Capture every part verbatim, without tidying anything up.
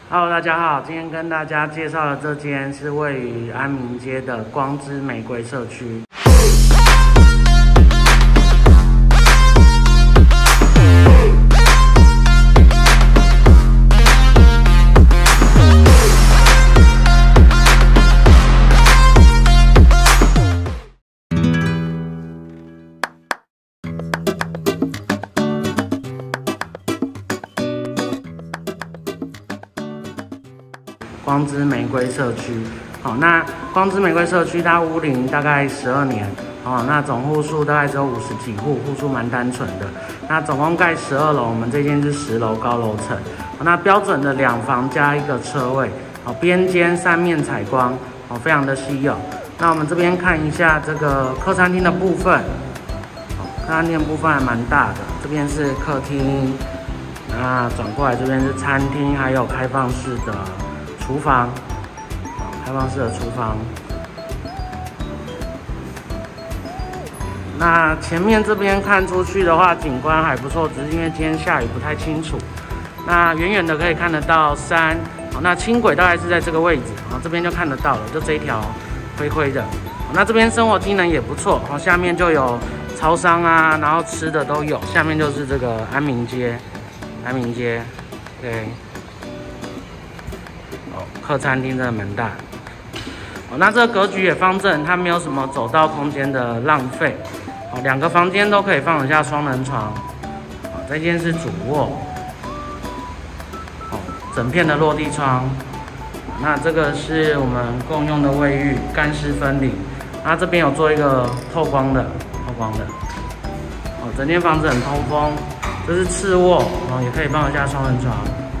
Hello， 大家好，今天跟大家介绍的这间是位于安民街的光之玫瑰社区。光之玫瑰社区，好，那光之玫瑰社区它屋龄大概十二年，哦，那总户数大概只有五十几户，户数蛮单纯的。那总共盖十二楼，我们这间是十楼高楼层，那标准的两房加一个车位，好，边间三面采光，哦，非常的稀有。那我们这边看一下这个客餐厅的部分，哦，客餐厅的部分还蛮大的，这边是客厅，那转过来这边是餐厅，还有开放式的厨房，开放式的厨房。那前面这边看出去的话，景观还不错，只是因为今天下雨不太清楚。那远远的可以看得到山，那轻轨大概是在这个位置，这边就看得到了，就这一条灰灰的。那这边生活机能也不错，下面就有超商啊，然后吃的都有。下面就是这个安民街，安民街，对。客餐厅真的蛮大的，哦，那这个格局也方正，它没有什么走道空间的浪费，哦，两个房间都可以放得下双人床，哦，这间是主卧，哦，整片的落地窗，那这个是我们共用的卫浴，干湿分离，那这边有做一个透光的，透光的，哦，整间房子很通风，这是次卧，哦，也可以放得下双人床。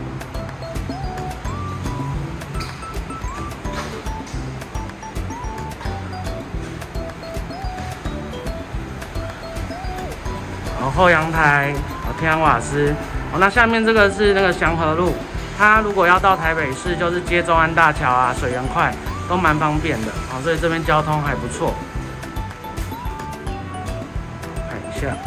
后阳台，天然瓦斯，哦，那下面这个是那个祥和路，它如果要到台北市，就是接中安大桥啊、水源快，都蛮方便的，哦，所以这边交通还不错。看一下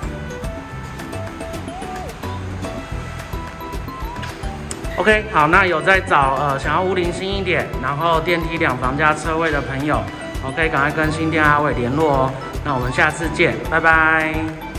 ，OK， 好，那有在找呃想要屋龄新一点，然后电梯两房加车位的朋友， OK， 赶快跟新店阿伟联络哦。那我们下次见，拜拜。